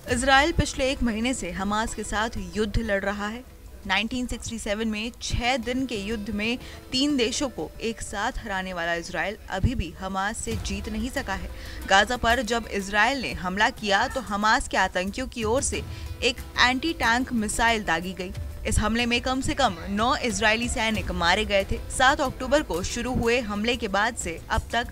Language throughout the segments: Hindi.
इजराइल पिछले 1 महीने से हमास के साथ युद्ध लड़ रहा है। 1967 में 6 दिन के युद्ध में 3 देशों को एक साथ हराने वाला इजराइल अभी भी हमास से जीत नहीं सका है। गाजा पर जब इजराइल ने हमला किया तो हमास के आतंकियों की ओर से एक एंटी टैंक मिसाइल दागी गई। इस हमले में कम से कम 9 इजरायली सैनिक मारे गए थे। 7 अक्टूबर को शुरू हुए हमले के बाद से अब तक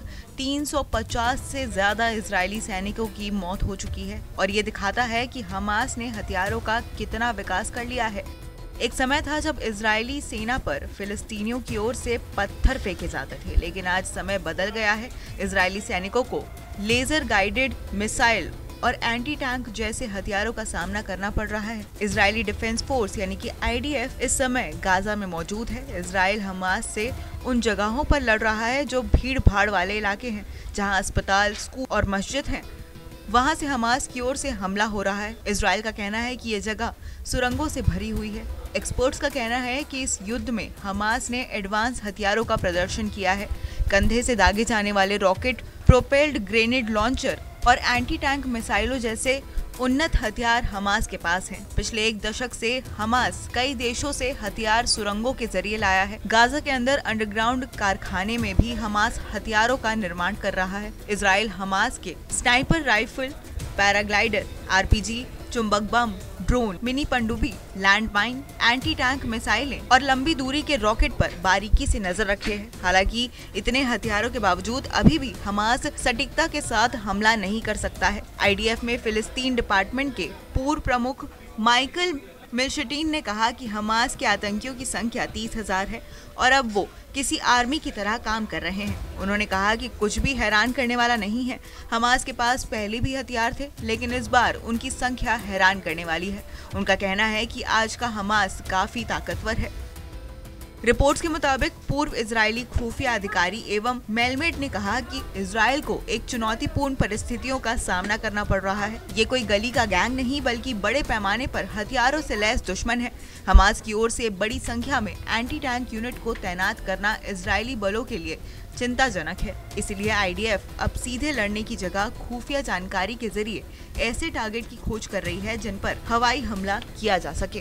350 से ज्यादा इजरायली सैनिकों की मौत हो चुकी है और ये दिखाता है कि हमास ने हथियारों का कितना विकास कर लिया है। एक समय था जब इजरायली सेना पर फिलिस्तीनियों की ओर से पत्थर फेंके जाते थे, लेकिन आज समय बदल गया है। इजरायली सैनिकों को लेजर गाइडेड मिसाइल और एंटी टैंक जैसे हथियारों का सामना करना पड़ रहा है। इजरायली डिफेंस फोर्स यानी कि IDF इस समय गाजा में मौजूद है। इजराइल हमास से उन जगहों पर लड़ रहा है जो भीड़ भाड़ वाले इलाके हैं, जहां अस्पताल, स्कूल और मस्जिद हैं। वहां से हमास की ओर से हमला हो रहा है। इजराइल का कहना है कि ये जगह सुरंगों से भरी हुई है। एक्सपर्ट्स का कहना है कि इस युद्ध में हमास ने एडवांस हथियारों का प्रदर्शन किया है। कंधे से दागे जाने वाले रॉकेट, प्रोपेल्ड ग्रेनेड लॉन्चर और एंटी टैंक मिसाइलों जैसे उन्नत हथियार हमास के पास हैं। पिछले 1 दशक से हमास कई देशों से हथियार सुरंगों के जरिए लाया है। गाजा के अंदर अंडरग्राउंड कारखाने में भी हमास हथियारों का निर्माण कर रहा है। इजराइल हमास के स्नाइपर राइफल, पैराग्लाइडर, RPG, चुंबक बम, ड्रोन, मिनी पनडुब्बी, लैंड माइन, एंटी टैंक मिसाइलें और लंबी दूरी के रॉकेट पर बारीकी से नजर रखे है। हालांकि इतने हथियारों के बावजूद अभी भी हमास सटीकता के साथ हमला नहीं कर सकता है। IDF में फिलिस्तीन डिपार्टमेंट के पूर्व प्रमुख माइकल मिल्शटीन ने कहा कि हमास के आतंकियों की संख्या 30,000 है और अब वो किसी आर्मी की तरह काम कर रहे हैं। उन्होंने कहा कि कुछ भी हैरान करने वाला नहीं है। हमास के पास पहले भी हथियार थे, लेकिन इस बार उनकी संख्या हैरान करने वाली है। उनका कहना है कि आज का हमास काफी ताकतवर है। रिपोर्ट्स के मुताबिक पूर्व इजरायली खुफिया अधिकारी एवं मेलमेट ने कहा कि इजराइल को एक चुनौतीपूर्ण परिस्थितियों का सामना करना पड़ रहा है। ये कोई गली का गैंग नहीं, बल्कि बड़े पैमाने पर हथियारों से लैस दुश्मन है। हमास की ओर से बड़ी संख्या में एंटी टैंक यूनिट को तैनात करना इजरायली बलों के लिए चिंताजनक है। इसलिए IDF अब सीधे लड़ने की जगह खुफिया जानकारी के जरिए ऐसे टारगेट की खोज कर रही है जिन पर हवाई हमला किया जा सके।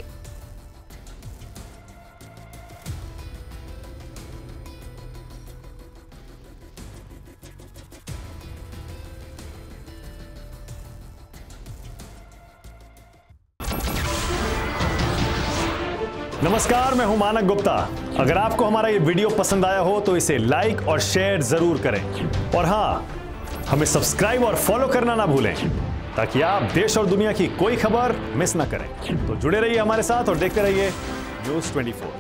नमस्कार, मैं हूं मानक गुप्ता। अगर आपको हमारा ये वीडियो पसंद आया हो तो इसे लाइक और शेयर जरूर करें और हाँ, हमें सब्सक्राइब और फॉलो करना ना भूलें ताकि आप देश और दुनिया की कोई खबर मिस ना करें। तो जुड़े रहिए हमारे साथ और देखते रहिए न्यूज़ 24।